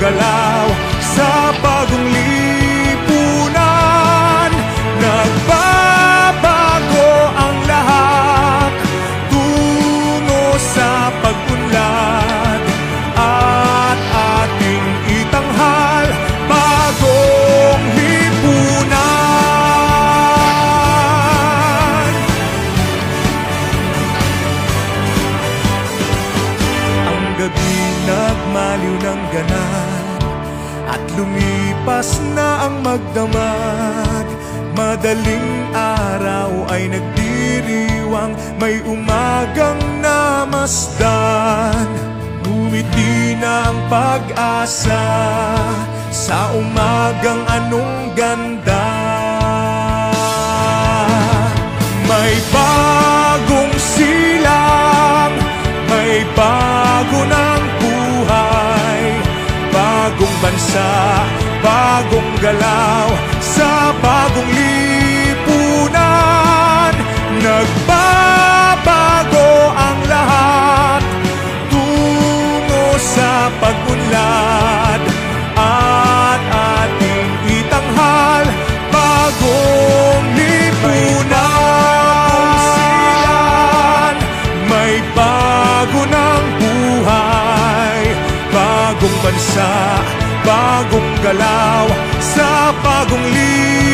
galaw sa bagong lipunan. Nagbabago ang lahat tungo sa pag-unlad at ating itanghal bagong lipunan. Ang gabi nagmaliw ng ganap at lumipas na ang magdamag. Madaling araw ay nagdiriwang, may umagang namasdan. Ngumiti na ang pag-asa sa umagang anong ganda. May bagong silang, may bago ng buhay, bagong bansa, bagong galaw sa bagong lipunan. Nagbabago ang lahat tungo sa pag-unlad at ating itanghal bagong lipunan. May bago ng buhay, bagong bansa, bagong galaw sa bagong lipunan.